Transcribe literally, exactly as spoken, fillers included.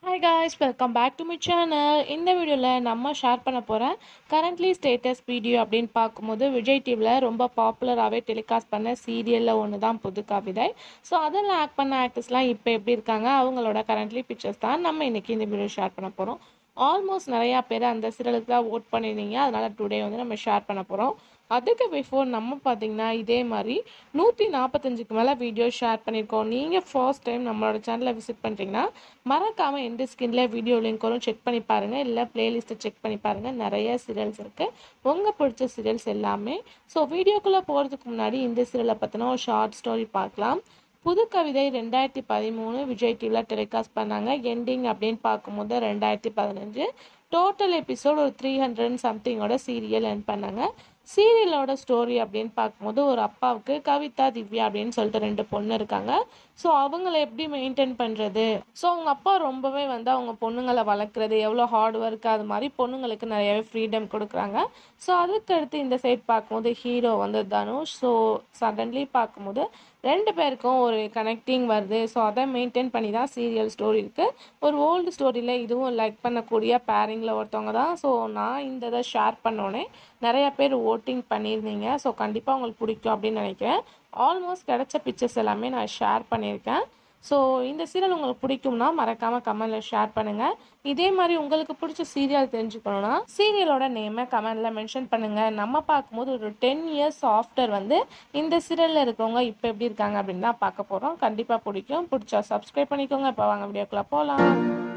Hi guys, welcome back to my channel. இந்த வீடியோவில் நம்ம ஷேர் பண்ண போகிற கரண்ட்லி ஸ்டேட்டஸ் வீடியோ அப்படின்னு பார்க்கும்போது விஜய் டிவியில் ரொம்ப பாப்புலராகவே டெலிகாஸ்ட் பண்ண சீரியலில் ஒன்று தான் புது கவிதை. ஸோ அதில் ஆக்ட் பண்ண ஆக்டர்ஸ்லாம் இப்போ எப்படி இருக்காங்க, அவங்களோட கரண்ட்லி பிக்சர்ஸ் தான் நம்ம இன்றைக்கி இந்த வீடியோ ஷேர் பண்ண போகிறோம். ஆல்மோஸ்ட் நிறையா பேர் அந்த சீரியலுக்கு தான் ஓட் பண்ணியிருந்தீங்க, அதனால் டுடே வந்து நம்ம ஷேர் பண்ண போகிறோம். அதுக்கு பிஃபோர் நம்ம பார்த்திங்கன்னா இதே மாதிரி நூற்றி நாற்பத்தஞ்சுக்கு மேலே வீடியோ ஷேர் பண்ணியிருக்கோம். நீங்கள் ஃபர்ஸ்ட் டைம் நம்மளோட சேனலை விசிட் பண்ணுறீங்கன்னா மறக்காமல் எந்த ஸ்கின்ல வீடியோ லிங்க் வரும், செக் பண்ணி பாருங்கள். இல்லை பிளேலிஸ்ட்டை செக் பண்ணி பாருங்கள், நிறைய சீரியல்ஸ் இருக்குது, உங்கள் பிடிச்ச சீரியல்ஸ் எல்லாமே. ஸோ வீடியோக்குள்ளே போகிறதுக்கு முன்னாடி இந்த சீரியலை பற்றின ஒரு ஷார்ட் ஸ்டோரி பார்க்கலாம். புது கவிதை ரெண்டாயிரத்தி பதிமூணு விஜய் டிவியில் டெலிகாஸ்ட் பண்ணாங்க. எண்டிங் அப்படின்னு பார்க்கும்போது ரெண்டாயிரத்தி பதினஞ்சு. டோட்டல் எபிசோட் ஒரு த்ரீ ஹண்ட்ரட் சம்திங்கோட சீரியல் என் பண்ணாங்க. சீரியலோட ஸ்டோரி அப்படின்னு பார்க்கும்போது ஒரு அப்பாவுக்கு கவிதா, திவ்யா அப்படின்னு சொல்லிட்டு ரெண்டு பொண்ணு இருக்காங்க. ஸோ அவங்கள எப்படி மெயின்டைன் பண்ணுறது, ஸோ அவங்க அப்பா ரொம்பவே வந்து அவங்க பொண்ணுங்களை வளர்க்குறது எவ்வளோ ஹார்ட் ஒர்க், அது மாதிரி பொண்ணுங்களுக்கு நிறையவே ஃப்ரீடம் கொடுக்குறாங்க. ஸோ அதுக்கடுத்து இந்த சைட் பார்க்கும்போது ஹீரோ வந்து தனுஷ். ஸோ சடன்லி பார்க்கும்போது ரெண்டு பேருக்கும் ஒரு கனெக்டிங் வருது. ஸோ அதை மெயின்டைன் பண்ணி தான் சீரியல் ஸ்டோரி இருக்குது. ஒரு ஓல்டு ஸ்டோரியில் இதுவும் லைக் பண்ணக்கூடிய பேரிங்கில் ஒருத்தவங்க தான். ஸோ நான் இந்த இதை ஷேர் பண்ணோன்னே நிறைய பேர் ஓட்டிங் பண்ணியிருந்தீங்க. ஸோ கண்டிப்பாக உங்களுக்கு பிடிக்கும் அப்படின்னு நினைக்கிறேன். ஆல்மோஸ்ட் கிடைச்ச பிக்சர்ஸ் எல்லாமே நான் ஷேர் பண்ணியிருக்கேன். ஸோ இந்த சீரியல் உங்களுக்கு பிடிக்கும்னா மறக்காமல் கமெண்டில் ஷேர் பண்ணுங்கள். இதே மாதிரி உங்களுக்கு பிடிச்ச சீரியல் தெரிஞ்சுக்கணுன்னா சீரியலோட நேமை கமெண்டில் மென்ஷன் பண்ணுங்கள். நம்ம பார்க்கும்போது ஒரு டென் இயர்ஸ் ஆஃப்டர் வந்து இந்த சீரியலில் இருக்கவங்க இப்போ எப்படி இருக்காங்க அப்படின்னு தான் பார்க்க போகிறோம். கண்டிப்பாக பிடிக்கும். பிடிச்சா சப்ஸ்கிரைப் பண்ணிக்கோங்க. இப்போ வாங்க வீடியோக்குள்ளே போகலாம்.